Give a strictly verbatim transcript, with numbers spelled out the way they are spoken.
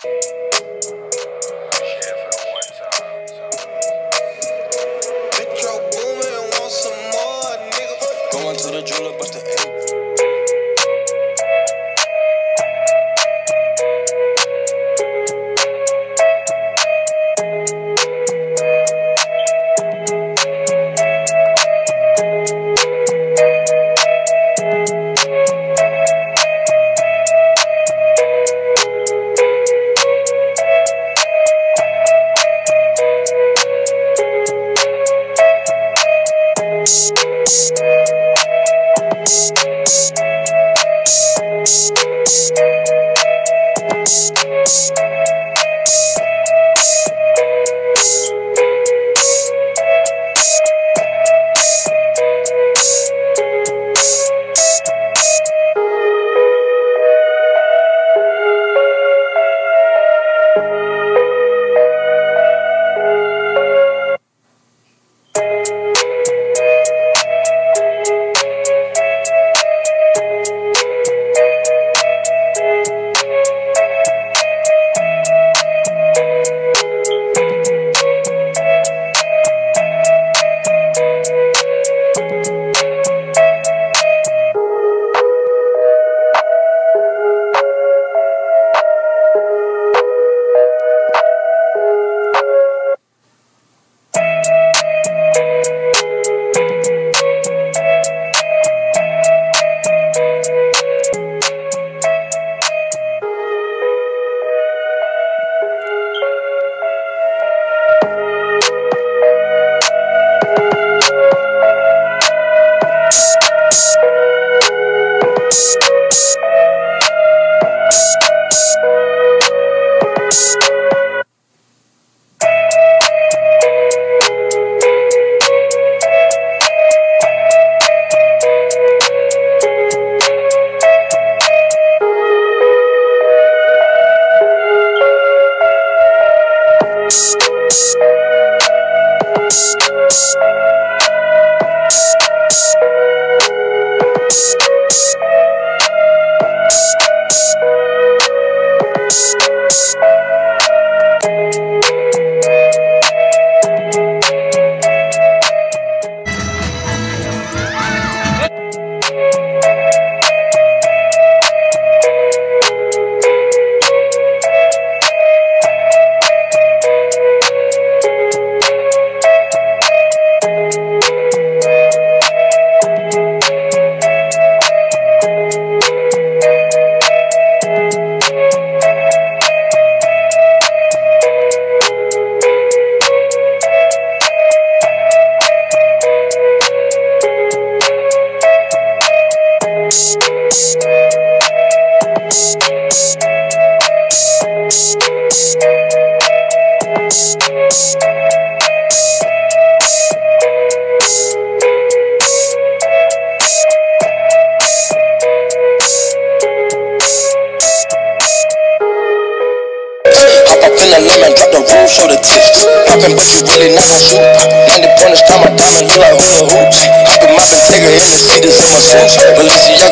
Going to the jeweler, bust the eight. In the lemon, drop the roof, show the tits. Poppin', but you really not gon' shoot. ninety pointers, count my diamonds, look like hula hoops. Hoppin', moppin', take her in the seat, this in my suits. Balenciaga.